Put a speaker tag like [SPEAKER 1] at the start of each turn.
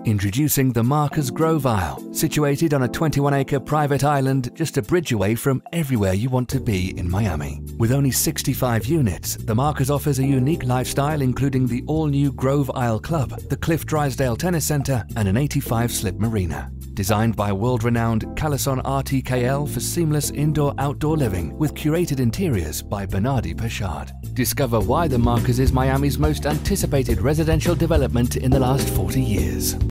[SPEAKER 1] Introducing the Marcus Grove Isle, situated on a 21-acre private island just a bridge away from everywhere you want to be in Miami. With only 65 units, the Marcus offers a unique lifestyle including the all-new Grove Isle Club, the Cliff Drysdale Tennis Center, and an 85-slip marina. Designed by world-renowned Callison RTKL for seamless indoor-outdoor living with curated interiors by Bernardi Pashard. Discover why the Marcus is Miami's most anticipated residential development in the last 40 years.